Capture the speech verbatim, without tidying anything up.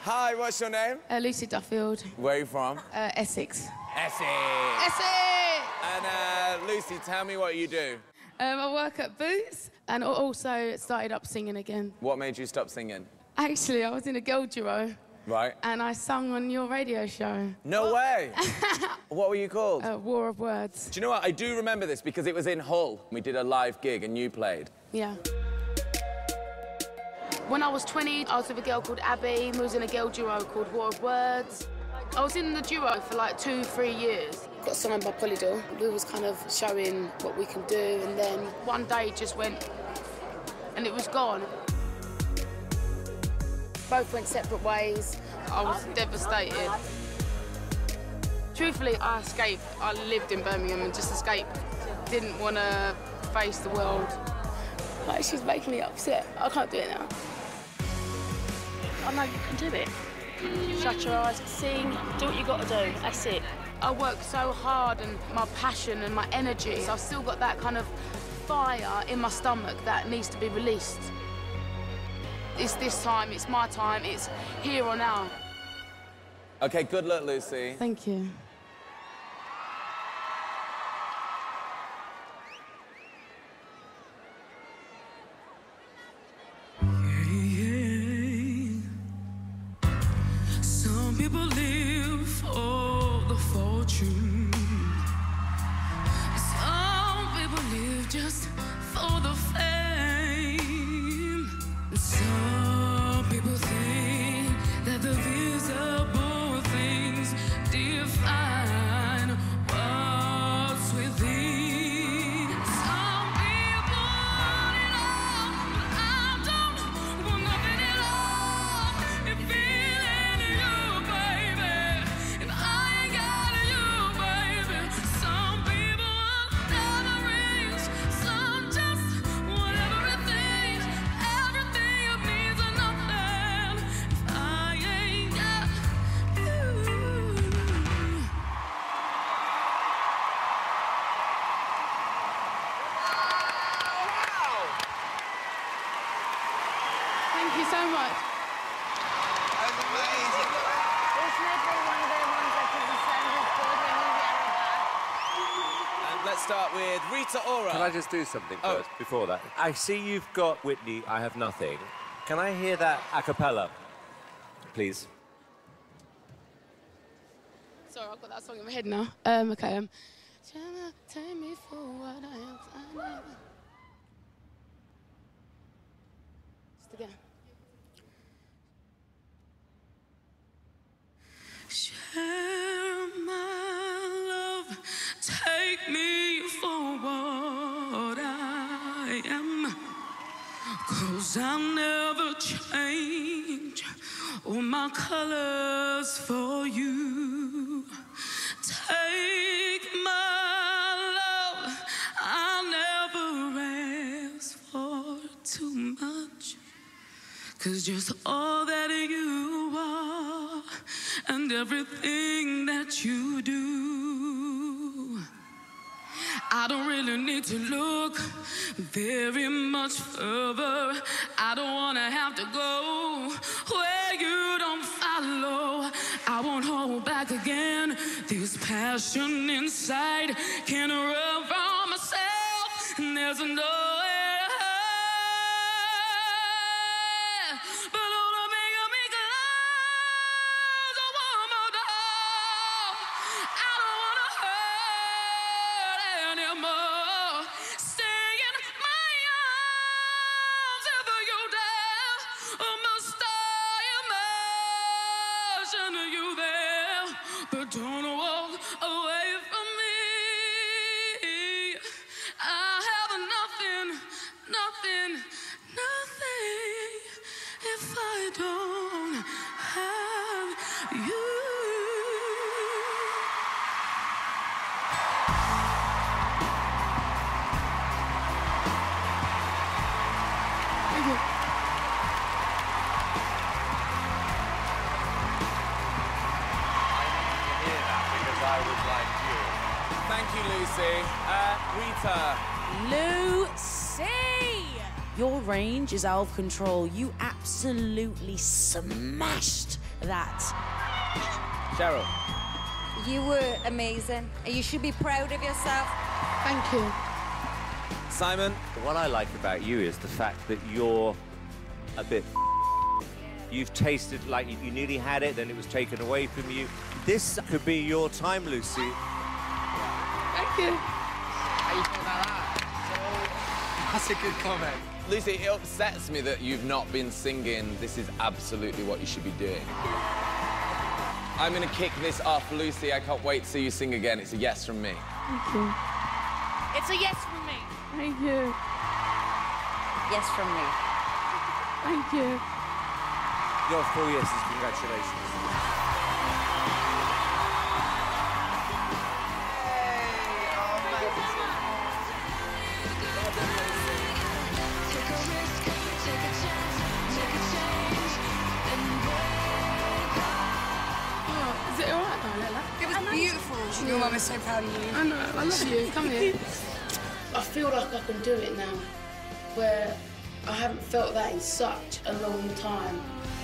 Hi, what's your name? Uh, Lucy Duffield. Where are you from? Uh, Essex. Essex. Essex! And uh, Lucy, tell me what you do. Um, I work at Boots and also started up singing again. What made you stop singing? Actually, I was in a girl duo. Right. And I sung on your radio show. No way! What were you called? Uh, War of Words. Do you know what? I do remember this because it was in Hull. We did a live gig and you played. Yeah. When I was twenty, I was with a girl called Abby, who was in a girl duo called War of Words. I was in the duo for like two, three years. Got signed by Polydor. We was kind of showing what we can do, and then one day just went, and it was gone. Both went separate ways. I was devastated. Truthfully, I escaped. I lived in Birmingham and just escaped. Didn't want to face the world. Like, she's making me upset. I can't do it now. I know you can do it. Shut your eyes, sing, do what you got to do. That's it. I work so hard and my passion and my energy, so I've still got that kind of fire in my stomach that needs to be released. It's this time, it's my time, it's here or now. OK, good luck, Lucy. Thank you. Some people live for the fortune. Some people live just for the fame. Some people think that the visible things define what's within. Some people want it all, but I don't want nothing at all. It feeling you, baby, and I ain't got you, baby. Some people want other rings, some just want everything. Everything means nothing if I ain't got you. Thank you so much. That's amazing. It's never one of the ones that can be sounded good when you get it And let's start with Rita Ora. Can I just do something Oh. first, before that? I see you've got Whitney, I Have Nothing. Can I hear that a cappella, please? Sorry, I've got that song in my head now. Um, okay, um... Tryna take me for what I am, I never... Just again. Share my love, take me for what I am, 'cause I'll never change all my colors for you. Take my love, I'll never ask for too much, 'cause just all that you are and everything that you do, I don't really need to look very much further. I don't want to have to go where you don't follow. I won't hold back again. This passion inside can't run from myself, and there's no way to hide. But all the make me close a one more door. I don't want to hurt anymore. Stay in my arms if you dare. I must I imagine you there, but don't walk away from me. I have nothing, nothing, nothing if I don't have you. Thank you. Hear that because I was like you. Thank you, Lucy. Uh, Rita. Lucy! Your range is out of control. You absolutely smashed that. Cheryl. You were amazing. You should be proud of yourself. Thank you. Simon. What I like about you is the fact that you're a bit. You've tasted like you, you nearly had it, then it was taken away from you. This could be your time, Lucy. Thank you. How you feel about that? That's a good comment. Lucy, it upsets me that you've not been singing. This is absolutely what you should be doing. I'm going to kick this off, Lucy. I can't wait to see you sing again. It's a yes from me. Thank you. It's a yes from me. Thank you. Yes from me. Thank you. Your full yeses, congratulations. Oh, is it all right, Lila? It was beautiful. Your mum is so proud of you. I know, I love you. Come here. I feel like I can do it now, where I haven't felt that in such a long time.